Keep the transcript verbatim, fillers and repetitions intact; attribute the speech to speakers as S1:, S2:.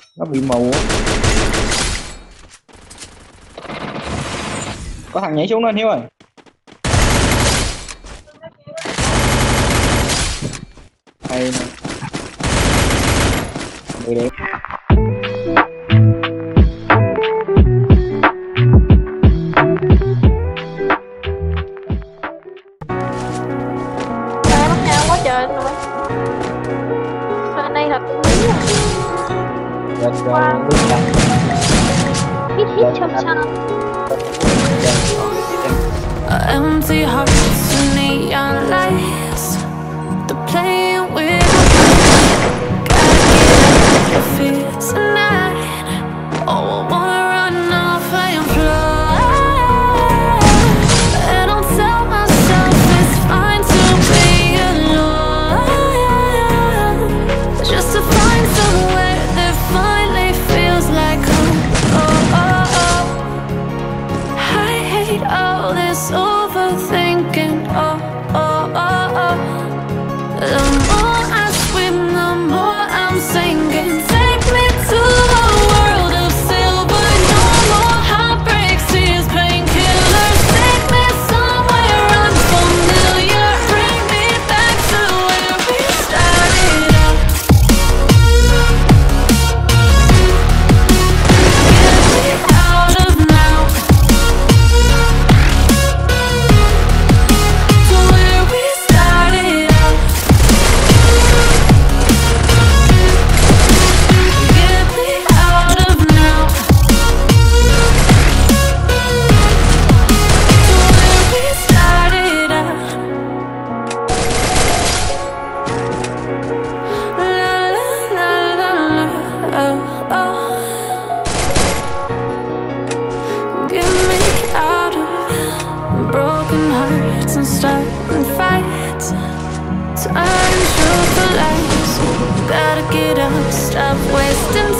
S1: Nó bị mù á. Có thằng nhảy xuống lên Hiếu ơi. Hay nè. Mười đẹp.
S2: Trời bắt nhau quá trời rồi. Bên đây thật quý à.
S1: Lên
S2: Wow.
S1: lên
S2: Hít hít chăm chăm.
S3: Empty hearts and neon lights. They're playing with gotta get your feet tonight. Oh, I wanna run off and fly. And I'll tell myself it's fine to be alone, just to find somewhere that finally feels like home. Oh, oh, oh. I hate all this overthinking. Oh, oh, oh, oh. The more I swim, the more I'm sinking. Take me to a world of silver. No more heartbreaks, tears, painkillers. Take me somewhere unfamiliar. Bring me back to where we started out. Get me out of now, to where we started out. Get me out of now, to where we started out. La la la la la, oh, oh. Get me out of broken hearts and starting fights. Turn truth to lies. Gotta get up, stop wasting